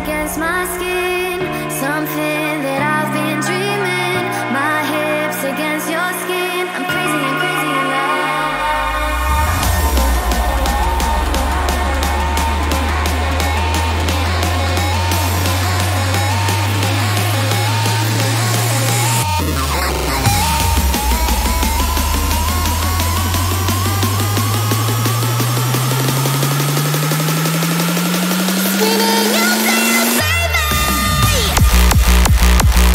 against my skin, something that I've been dreaming. My hips against your skin. I'm crazy and crazy in love. Screaming, you say you save me.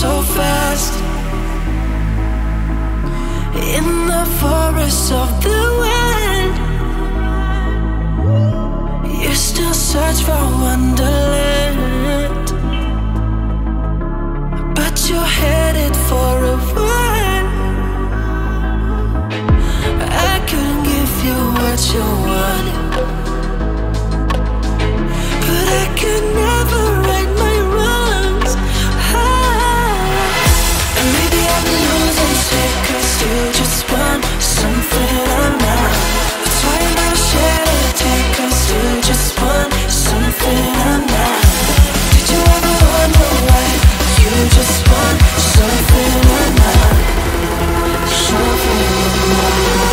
so fast. In the forest of the wind, you still search for wonderland, but you're headed for a run. I couldn't give you what you wanted, but I could never right my wrongs. And maybe I've been losing sick, 'cause you just want something I'm not. That's why I'm not ashamed to take, 'cause you just want something I'm not. Did you ever wonder why you just want something I'm not? Something I'm not.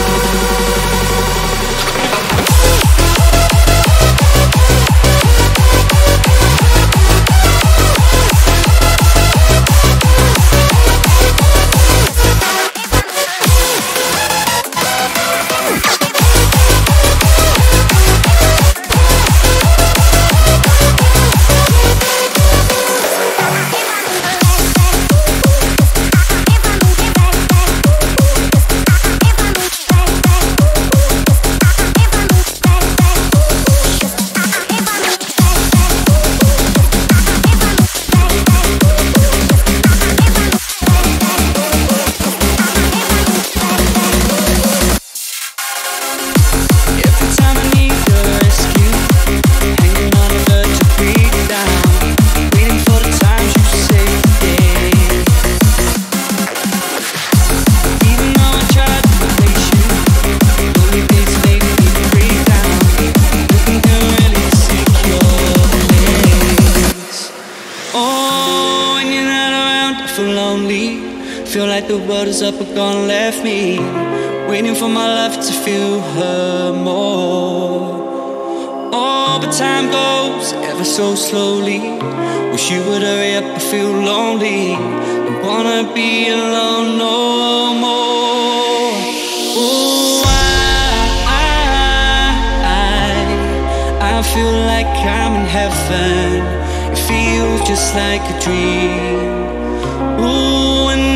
The world is up, but gone left me waiting for my love to feel her more. Oh, but time goes ever so slowly. Wish you would hurry up, I feel lonely. Don't wanna be alone no more. Oh, I feel like I'm in heaven. It feels just like a dream. Ooh, and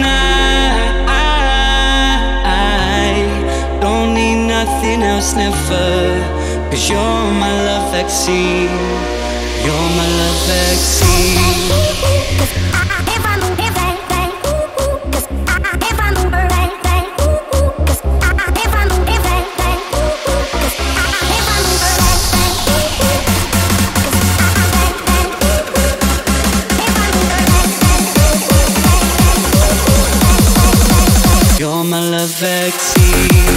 nothing else, never. 'Cause you're my love vaccine. You're my love vaccine. You're my love vaccine.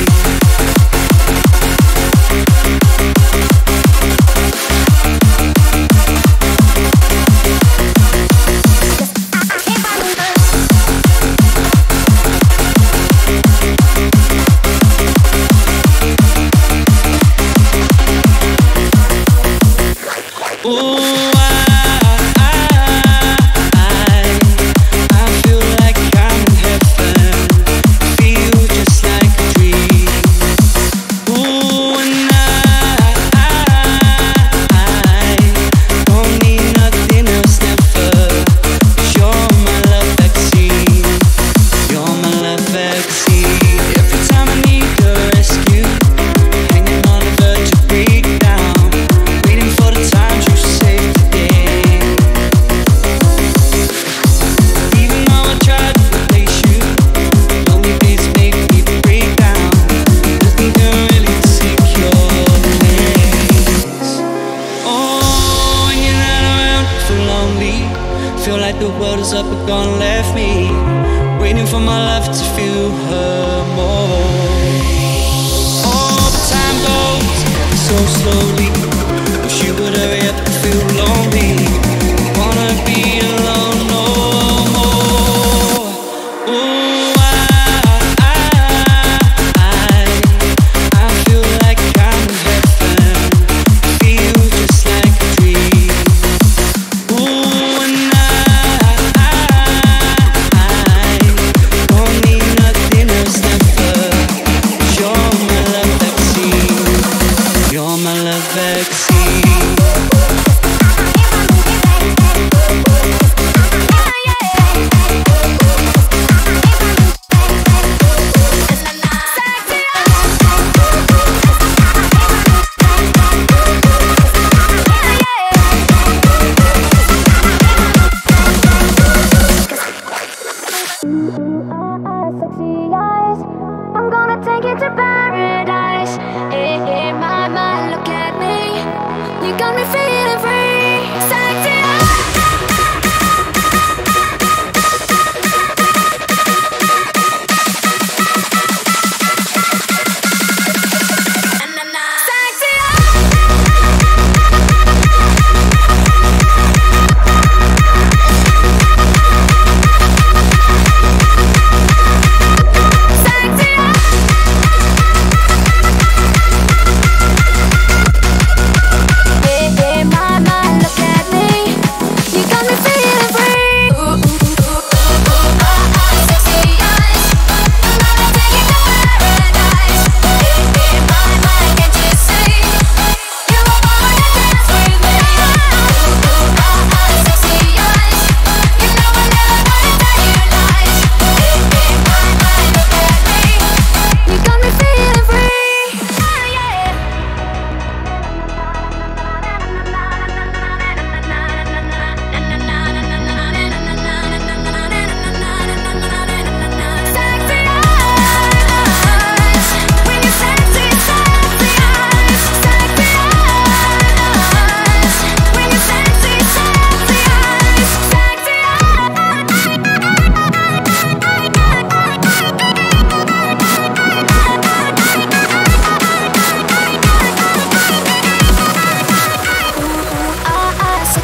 Up and gone left me waiting for my love to feel her more. Oh, but time goes so slowly. Wish you would hurry up and feel lonely. Wanna be alone no more. Oh, I feel like I'm in heaven. Feel just like a dream. Ooh, and You're my love vaccine.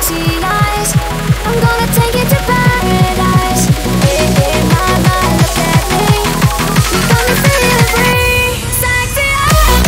sexy eyes. I'm gonna take you to paradise. Hey, hey, my mind, look at me. You got me feeling free. Sexy eyes.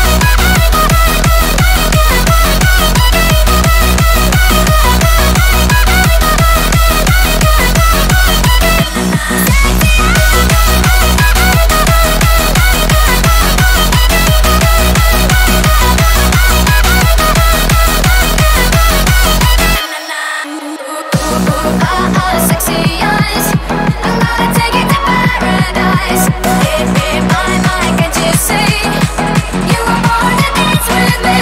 Sexy eyes. I'm gonna take you to paradise. Hey, hey, my mind, can't you see? You were born to dance with me.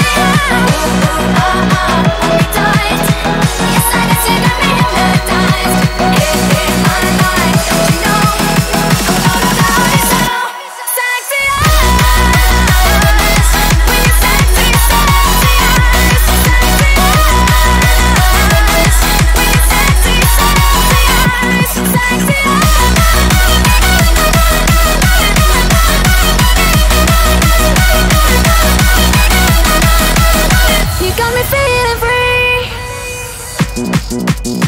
Hold me tight. Yes, I guess you got me hypnotized. Hey, hey, my mind, don't you know? I'm gonna love you so. Sexy eyes. When you sexy, sexy eyes. Sexy eyes. When you sexy, sexy eyes. Sexy eyes. You got me feeling free.